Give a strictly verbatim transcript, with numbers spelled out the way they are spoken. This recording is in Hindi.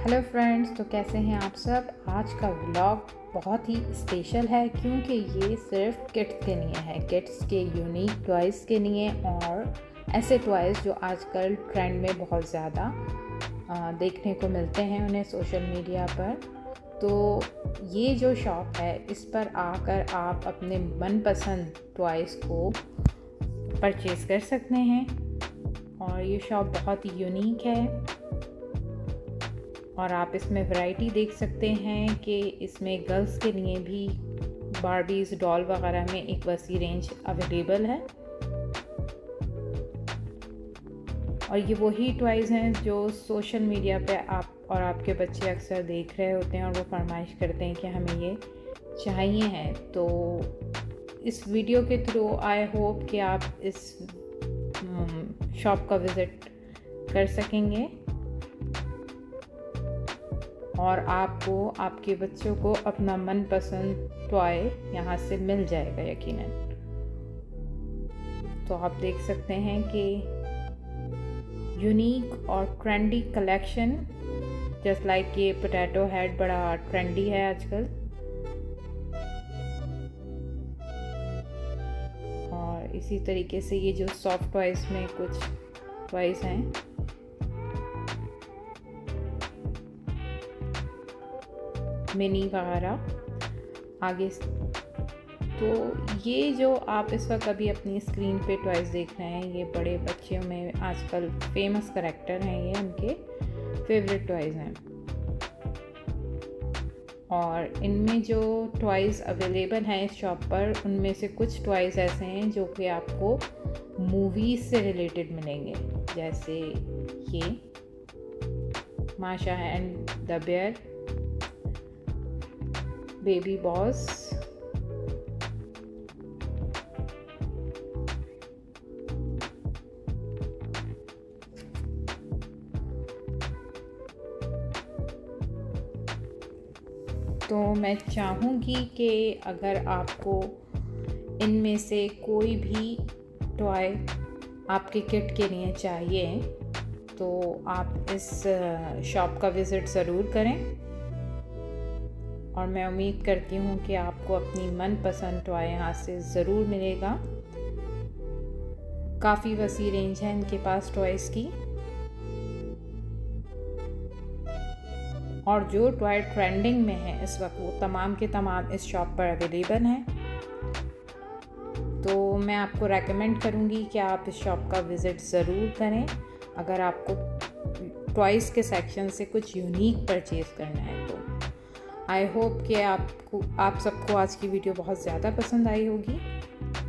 हेलो फ्रेंड्स, तो कैसे हैं आप सब। आज का व्लॉग बहुत ही स्पेशल है क्योंकि ये सिर्फ किड्स के लिए है, किड्स के यूनिक टॉयज़ के लिए और ऐसे टॉयज़ जो आजकल ट्रेंड में बहुत ज़्यादा देखने को मिलते हैं उन्हें सोशल मीडिया पर। तो ये जो शॉप है इस पर आकर आप अपने मनपसंद टॉयज़ को परचेज़ कर सकते हैं और ये शॉप बहुत ही यूनिक है और आप इसमें वैरायटी देख सकते हैं कि इसमें गर्ल्स के लिए भी बार्बीज डॉल वगैरह में एक वसी रेंज अवेलेबल है। और ये वही टॉयज़ हैं जो सोशल मीडिया पे आप और आपके बच्चे अक्सर देख रहे होते हैं और वो फरमाइश करते हैं कि हमें ये चाहिए है। तो इस वीडियो के थ्रू आई होप कि आप इस शॉप का विज़िट कर सकेंगे और आपको आपके बच्चों को अपना मनपसंद टॉय यहाँ से मिल जाएगा यकीनन। तो आप देख सकते हैं कि यूनिक और ट्रेंडी कलेक्शन, जस्ट लाइक ये पोटैटो हेड बड़ा ट्रेंडी है आजकल। और इसी तरीके से ये जो सॉफ्ट टॉयज़ में कुछ टॉयज़ हैं, मिनी वगैरह आगे। तो ये जो आप इस वक्त अभी अपनी स्क्रीन पे टॉयज़ देख रहे हैं, ये बड़े बच्चों में आजकल फेमस करैक्टर हैं, ये उनके फेवरेट टॉयज़ हैं। और इनमें जो टॉयज़ अवेलेबल हैं इस शॉप पर, उनमें से कुछ टॉयज़ ऐसे हैं जो कि आपको मूवीज़ से रिलेटेड मिलेंगे, जैसे ये Masha and the Bear, baby boss, तो मैं चाहूँगी कि अगर आपको इनमें से कोई भी टॉय आपके किड के लिए चाहिए तो आप इस शॉप का विज़िट ज़रूर करें और मैं उम्मीद करती हूँ कि आपको अपनी मनपसंद टॉय यहाँ से ज़रूर मिलेगा। काफ़ी वसी रेंज है इनके पास टॉयज़ की और जो टॉय ट्रेंडिंग में है इस वक्त वो तमाम के तमाम इस शॉप पर अवेलेबल हैं। तो मैं आपको रेकमेंड करूँगी कि आप इस शॉप का विज़िट ज़रूर करें अगर आपको टॉयज़ के सेक्शन से कुछ यूनिक परचेज़ करना है। तो आई होप कि आपको आप सबको आज की वीडियो बहुत ज़्यादा पसंद आई होगी।